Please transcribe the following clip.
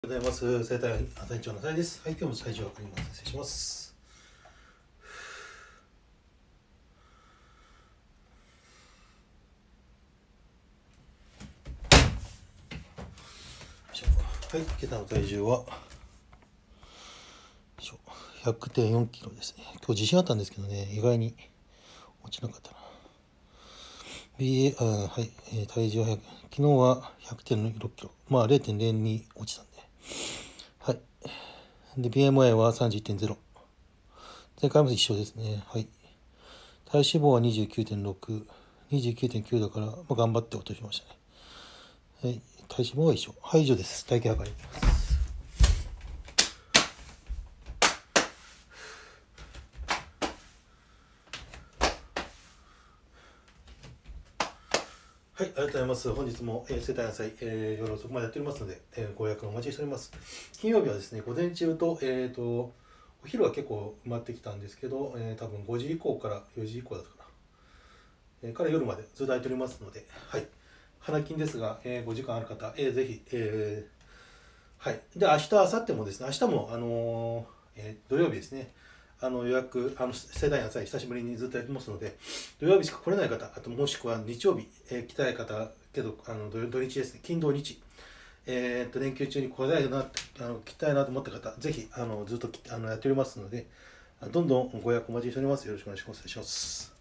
おはようございます。生体朝日町の朝日です。はい、今日も最初はかります。失礼します。はい、桁の体重は100.4 キロですね。今日自信あったんですけどね、意外に落ちなかったな。はい、体重は昨日は 100.6 キロ。まあ 0.02 落ちたんで。はい。で、BMI は 31.0。前回も一緒ですね。はい。体脂肪は 29.6、29.9だから、まあ、頑張って落としましたね。はい、体脂肪は一緒。はい、以上です。体型測ります。はい、ありがとうございます。本日も、生体野菜、夜遅くまでやっておりますので、ご予約お待ちしております。金曜日はですね、午前中と、お昼は結構埋まってきたんですけど、多分5時以降から4時以降だったかな。から夜までずっと空いておりますので、はい。花金ですが、5時間ある方、ぜひ、はい。で、明日、明後日もですね、明日も、土曜日ですね、予約、世代野菜、久しぶりにずっとやってますので、土曜日しか来れない方、あともしくは日曜日、来たい方、けど、土日ですね、金土日、連休中に来ないな、来たいなと思った方、ぜひ、ずっとやっておりますので、どんどんご予約お待ちしております。よろしくお願いします。